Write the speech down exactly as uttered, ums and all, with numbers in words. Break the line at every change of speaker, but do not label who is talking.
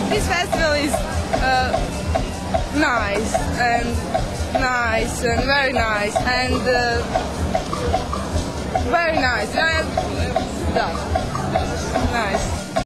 this festival is uh, nice and nice and very nice and uh, very nice. Yeah, nice.